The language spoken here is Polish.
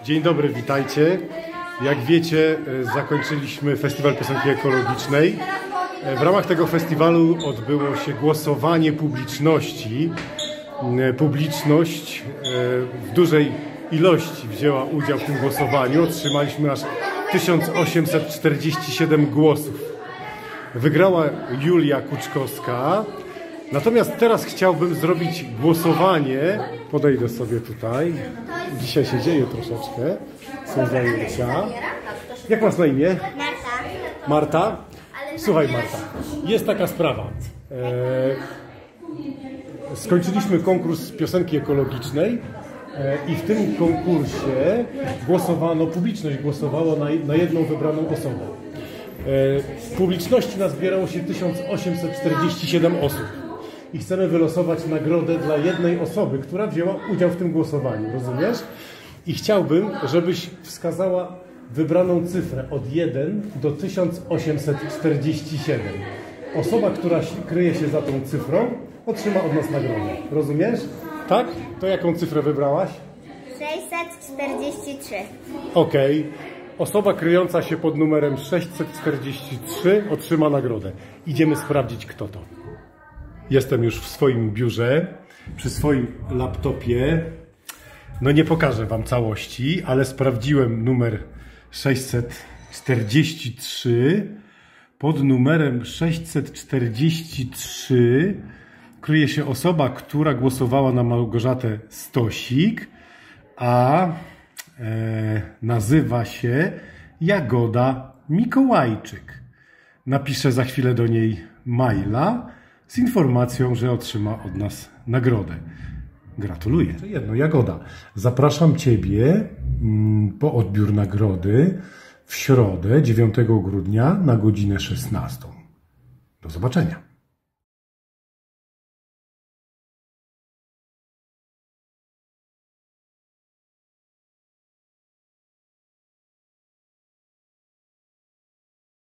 Dzień dobry, witajcie. Jak wiecie, zakończyliśmy Festiwal Piosenki Ekologicznej. W ramach tego festiwalu odbyło się głosowanie publiczności. Publiczność w dużej ilości wzięła udział w tym głosowaniu. Otrzymaliśmy aż 1847 głosów. Wygrała Julia Kuczkowska. Natomiast teraz chciałbym zrobić głosowanie. Podejdę sobie tutaj. Dzisiaj się dzieje troszeczkę. Są zajęcia. Jak masz na imię? Marta. Marta? Słuchaj, Marta, jest taka sprawa. Skończyliśmy konkurs piosenki ekologicznej i w tym konkursie głosowano, publiczność głosowała na jedną wybraną osobę. W publiczności nazbierało się 1847 osób i chcemy wylosować nagrodę dla jednej osoby, która wzięła udział w tym głosowaniu, rozumiesz? I chciałbym, żebyś wskazała wybraną cyfrę od 1 do 1847. Osoba, która kryje się za tą cyfrą, otrzyma od nas nagrodę. Rozumiesz? Tak? To jaką cyfrę wybrałaś? 643. Okej. Osoba kryjąca się pod numerem 643 otrzyma nagrodę. Idziemy sprawdzić, kto to. Jestem już w swoim biurze, przy swoim laptopie. No nie pokażę wam całości, ale sprawdziłem numer 643. Pod numerem 643 kryje się osoba, która głosowała na Małgorzatę Stosik, a nazywa się Jagoda Mikołajczyk. Napiszę za chwilę do niej maila z informacją, że otrzyma od nas nagrodę. Gratuluję. Jeszcze jedno, Jagoda. Zapraszam Ciebie po odbiór nagrody w środę 9 grudnia na godzinę 16. Do zobaczenia.